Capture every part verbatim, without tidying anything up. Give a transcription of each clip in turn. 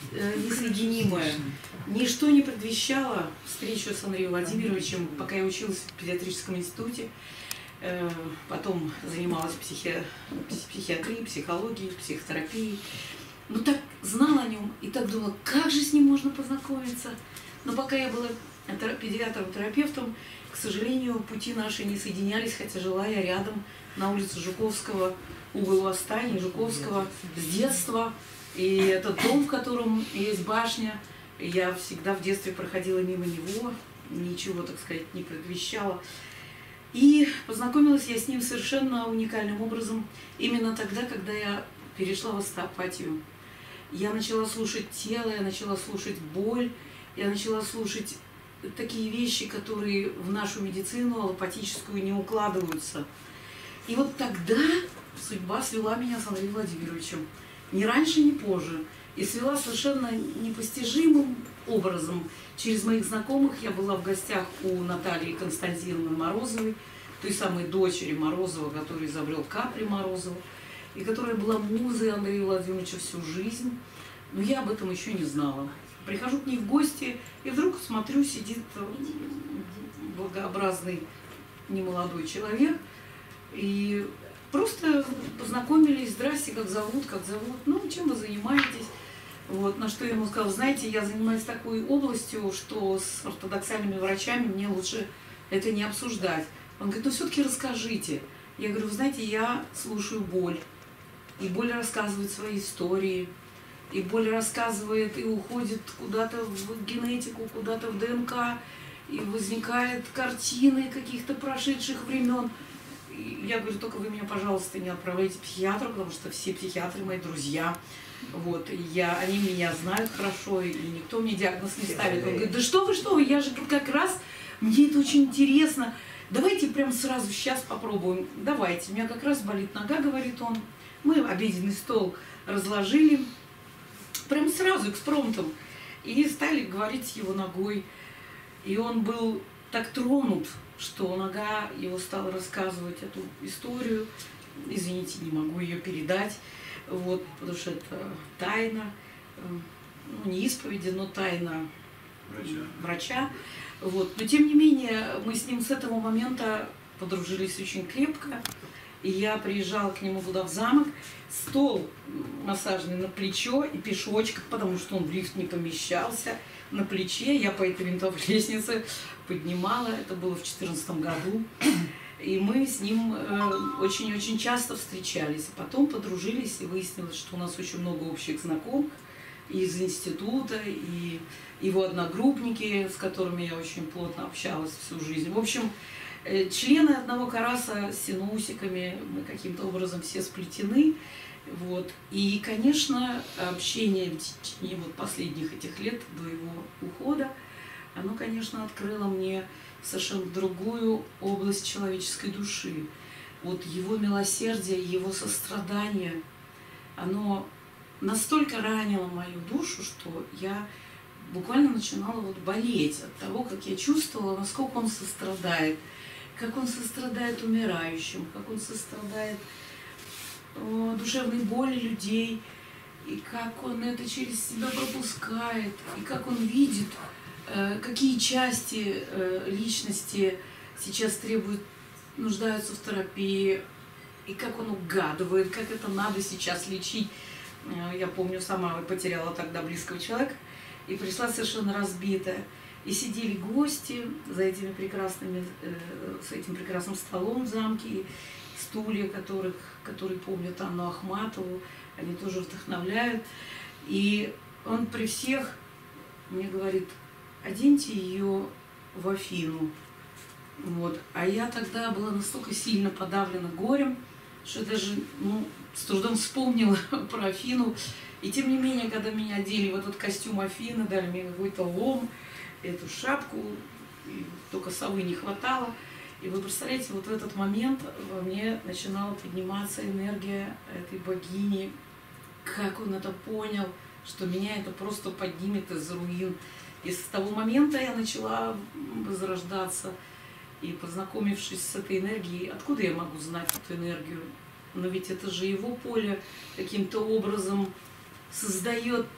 э, несоединимое. Ничто не предвещало встречу с Андреем Владимировичем, пока я училась в педиатрическом институте. Э, потом занималась психи... психиатрией, психологией, психотерапией. Но так знала о нем и так думала, как же с ним можно познакомиться. Но пока я была педиатром-терапевтом, к сожалению, пути наши не соединялись, хотя жила я рядом на улице Жуковского, угол Восстания, Жуковского, с детства. И этот дом, в котором есть башня, я всегда в детстве проходила мимо него, ничего, так сказать, не предвещала. И познакомилась я с ним совершенно уникальным образом именно тогда, когда я перешла в остеопатию. Я начала слушать тело, я начала слушать боль, я начала слушать такие вещи, которые в нашу медицину аллопатическую не укладываются. И вот тогда судьба свела меня с Андреем Владимировичем. Ни раньше, ни позже. И свела совершенно непостижимым образом. Через моих знакомых я была в гостях у Натальи Константиновны Морозовой, той самой дочери Морозова, которая изобрел капли Морозова, и которая была музой Андрея Владимировича всю жизнь. Но я об этом еще не знала. Прихожу к ней в гости, и вдруг смотрю, сидит благообразный немолодой человек, и просто познакомились, здрасте, как зовут, как зовут, ну, чем вы занимаетесь? Вот, на что я ему сказала, знаете, я занимаюсь такой областью, что с ортодоксальными врачами мне лучше это не обсуждать. Он говорит, ну, все-таки расскажите. Я говорю, вы знаете, я слушаю боль, и боль рассказывает свои истории, и боль рассказывает и уходит куда-то в генетику, куда-то в ДНК, и возникают картины каких-то прошедших времен. И я говорю, только вы меня, пожалуйста, не отправляйте к психиатру, потому что все психиатры мои друзья. Вот, я, они меня знают хорошо, и никто мне диагноз не ставит. Он говорит, да что вы, что вы, я же как раз, мне это очень интересно. Давайте прям сразу сейчас попробуем. Давайте, у меня как раз болит нога, говорит он. Мы обеденный стол разложили. Прям сразу, экспромтом. И стали говорить с его ногой. И он был так тронут, что нога его стала рассказывать эту историю. Извините, не могу ее передать. Вот, потому что это тайна, ну, не исповеди, но тайна врача. врача. Вот. Но тем не менее, мы с ним с этого момента подружились очень крепко. И я приезжала к нему туда в замок, стол массажный на плечо и пешочком, потому что он в лифт не помещался, на плече. Я по этой винтовой лестнице поднимала, это было в две тысячи четырнадцатом году. И мы с ним очень-очень часто встречались. Потом подружились, и выяснилось, что у нас очень много общих знакомых из института, и его одногруппники, с которыми я очень плотно общалась всю жизнь. В общем, члены одного караса с синусиками, мы каким-то образом все сплетены. Вот. И, конечно, общение в течение вот последних этих лет до его ухода, оно, конечно, открыло мне совершенно другую область человеческой души. Вот его милосердие, его сострадание, оно настолько ранило мою душу, что я буквально начинала вот болеть от того, как я чувствовала, насколько он сострадает, как он сострадает умирающим, как он сострадает о, душевной боли людей, и как он это через себя пропускает, и как он видит, э, какие части э, личности сейчас требуют, нуждаются в терапии, и как он угадывает, как это надо сейчас лечить. Э, я помню, сама потеряла тогда близкого человека, и пришла совершенно разбитая. И сидели гости за этими прекрасными, э, с этим прекрасным столом в замке, и стулья, которых, которые помнят Анну Ахматову, они тоже вдохновляют. И он при всех мне говорит, оденьте ее в Афину. Вот. А я тогда была настолько сильно подавлена горем, что даже ну, с трудом вспомнила про Афину. И тем не менее, когда меня одели в этот костюм Афины, дали мне какой-то лом, эту шапку, и только совы не хватало. И вы представляете, вот в этот момент во мне начинала подниматься энергия этой богини. Как он это понял, что меня это просто поднимет из руин. И с того момента я начала возрождаться. И познакомившись с этой энергией, откуда я могу знать эту энергию? Но ведь это же его поле каким-то образом создает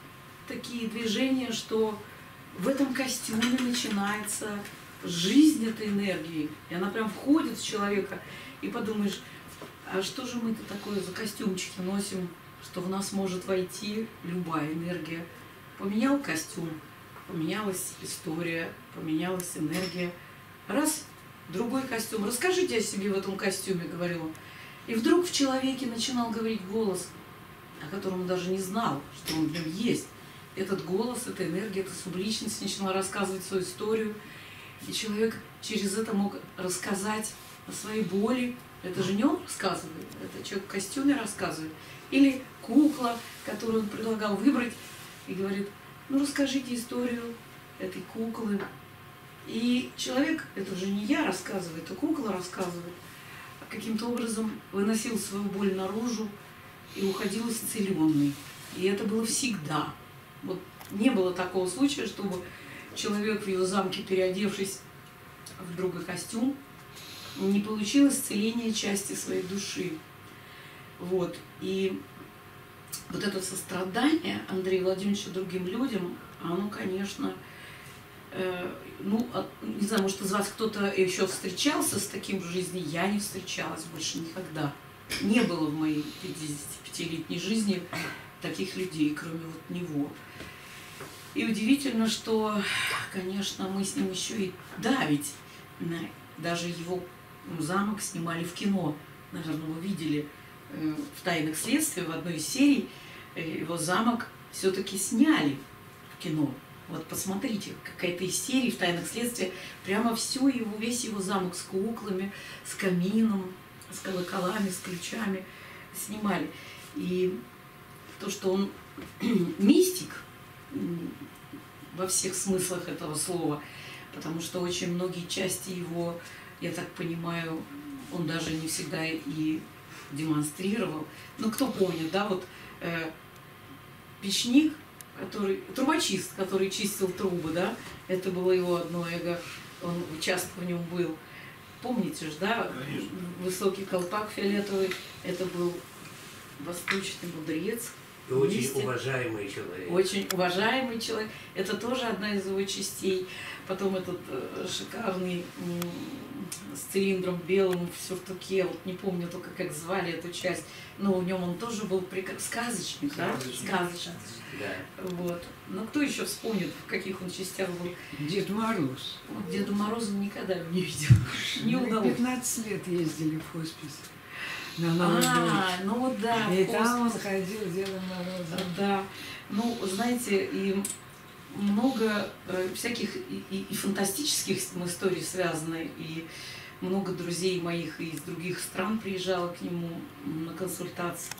такие движения, что в этом костюме начинается жизнь этой энергии. И она прям входит в человека. И подумаешь, а что же мы-то такое за костюмчики носим, что в нас может войти любая энергия. Поменял костюм, поменялась история, поменялась энергия. Раз, другой костюм. Расскажите о себе в этом костюме, говорил он. И вдруг в человеке начинал говорить голос, о котором он даже не знал, что он в нем есть. Этот голос, эта энергия, эта субличность начала рассказывать свою историю. И человек через это мог рассказать о своей боли. Это же не он рассказывает, это человек в костюме рассказывает. Или кукла, которую он предлагал выбрать, и говорит, ну расскажите историю этой куклы. И человек, это уже не я рассказываю, это кукла рассказывает, а каким-то образом выносил свою боль наружу и уходил исцеленный. И это было всегда. Вот не было такого случая, чтобы человек в его замке, переодевшись в другой костюм, не получил исцеления части своей души. Вот. И вот это сострадание Андрея Владимировича другим людям, оно, конечно, э, ну, не знаю, может, из вас кто-то еще встречался с таким в жизни, я не встречалась больше никогда. Не было в моей пятидесятипятилетней жизни таких людей, кроме вот него. И удивительно, что, конечно, мы с ним еще и, да, ведь даже его замок снимали в кино. Наверное, вы видели в «Тайных следствиях» в одной из серий его замок все-таки сняли в кино. Вот посмотрите, какая-то из серий в «Тайных следствиях», прямо все его, весь его замок с куклами, с камином, с колоколами, с ключами снимали. И то, что он мистик во всех смыслах этого слова, потому что очень многие части его, я так понимаю, он даже не всегда и демонстрировал. Ну, кто помнит, да, вот э, печник, который, трубочист, который чистил трубы, да, это было его одно эго, он часто в нем был. Помните же, да, конечно. Высокий колпак фиолетовый, это был восточный мудрец. И очень уважаемый человек. Очень уважаемый человек. Это тоже одна из его частей. Потом этот э, шикарный э, с цилиндром белым в сюртуке, вот не помню только, как звали эту часть, но в нем он тоже был прик... сказочник, да? Сказочник. Да. Вот. Но кто еще вспомнит, в каких он частях был? Дед Мороз. Вот Деда Мороза никогда не видел. Не удалось. пятнадцать лет ездили в хоспис. На Новый А, ну вот да. И там он ходил Дедом Морозом. Да. Ну, знаете, и много э, всяких и, и, и фантастических историй связаны, и много друзей моих из других стран приезжало к нему на консультации.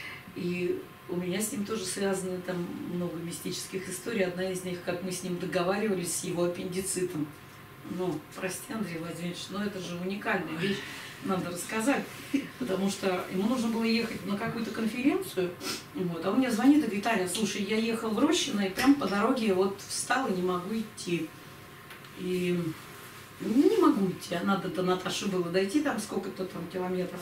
И у меня с ним тоже связаны там много мистических историй. Одна из них, как мы с ним договаривались с его аппендицитом. Ну, прости, Андрей Владимирович, но это же уникальная вещь, надо рассказать, потому что ему нужно было ехать на какую-то конференцию, вот, а он мне звонит и говорит, Аля, слушай, я ехал в Рощино, и прям по дороге вот встал и не могу идти. И не могу идти, а надо до Наташи было дойти, там сколько-то там километров.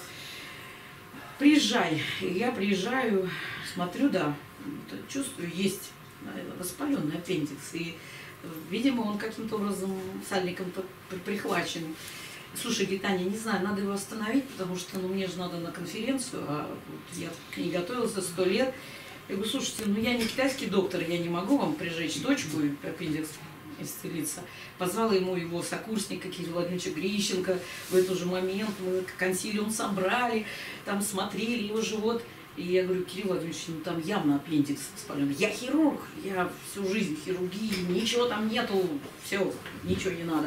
Приезжай. И я приезжаю, смотрю, да, чувствую, есть воспаленный аппендикс, и видимо, он каким-то образом сальником прихвачен. Слушай, говорит, Аня, не знаю, надо его остановить, потому что ну, мне же надо на конференцию, а вот я к ней готовился сто лет. Я говорю, слушайте, ну я не китайский доктор, я не могу вам прижечь точку и аппендикс исцелиться. Позвала ему его сокурсника Кирилла Владимировича Грищенко. В этот же момент мы консилиум собрали, там смотрели его живот. И я говорю, Кирилл Владимирович, ну там явно аппендикс воспаленный. Я хирург, я всю жизнь в хирургии, ничего там нету, все, ничего не надо.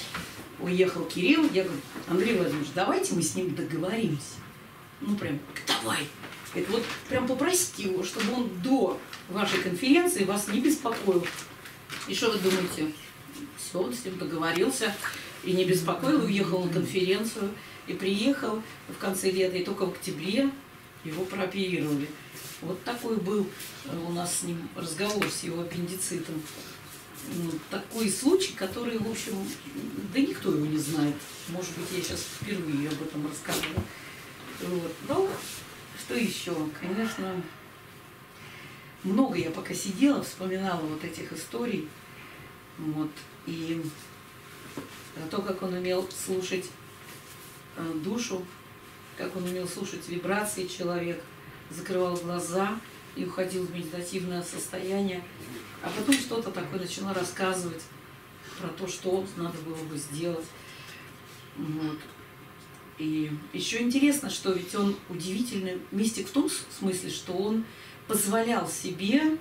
Уехал Кирилл, я говорю, Андрей Владимирович, давайте мы с ним договоримся. Ну прям, давай. Это вот прям попросите его, чтобы он до вашей конференции вас не беспокоил. И что вы думаете? Все, он с ним договорился и не беспокоил, уехал на конференцию и приехал в конце лета, и только в октябре его прооперировали. Вот такой был у нас с ним разговор с его аппендицитом. Ну, такой случай, который, в общем, да никто его не знает. Может быть, я сейчас впервые об этом рассказываю. Вот. Ну, что еще? Конечно, много я пока сидела, вспоминала вот этих историй. Вот, и то, как он умел слушать душу, как он умел слушать вибрации человека, закрывал глаза и уходил в медитативное состояние, а потом что-то такое начала рассказывать про то, что надо было бы сделать. Вот. И еще интересно, что ведь он удивительный мистик в том смысле, что он позволял себе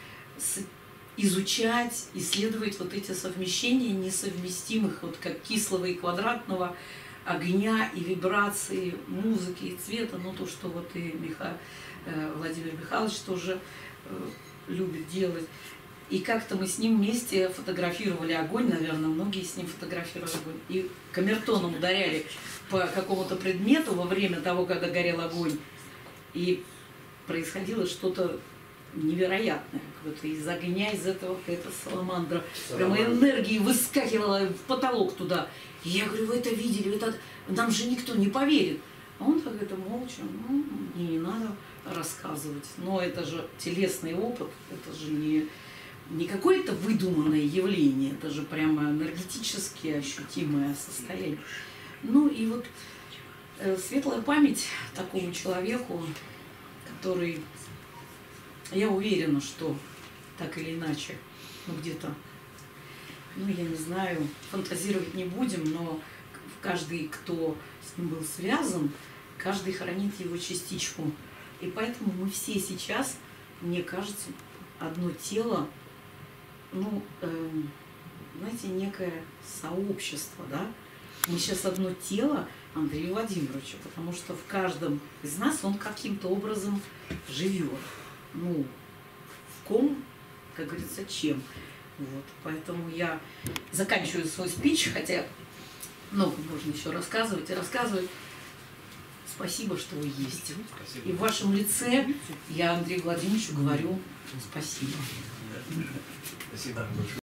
изучать, исследовать вот эти совмещения несовместимых, вот как кислого и квадратного, огня и вибрации, музыки и цвета, ну то, что вот и Миха... Владимир Михайлович тоже любит делать. И как-то мы с ним вместе фотографировали огонь, наверное, многие с ним фотографировали огонь. И камертоном ударяли по какому-то предмету во время того, когда горел огонь. И происходило что-то невероятное. Вот из огня, из этого какая-то саламандра. Прямо энергии выскакивала в потолок туда. И я говорю, вы это видели? Это... Нам же никто не поверит. А он так это молча, ну, мне не надо рассказывать. Но это же телесный опыт, это же не, не какое-то выдуманное явление, это же прямо энергетически ощутимое состояние. Ну и вот э, светлая память такому человеку, который, я уверена, что так или иначе, ну где-то, ну я не знаю, фантазировать не будем, но каждый, кто с ним был связан, каждый хранит его частичку. И поэтому мы все сейчас, мне кажется, одно тело, ну, э, знаете, некое сообщество, да? Мы сейчас одно тело Андрея Владимировича, потому что в каждом из нас он каким-то образом живет. Ну, в ком, как говорится, чем. Вот. Поэтому я заканчиваю свой спич, хотя много можно еще рассказывать и рассказывать. Спасибо, что вы есть. Спасибо. И в вашем лице я Андрею Владимировичу говорю спасибо. Спасибо.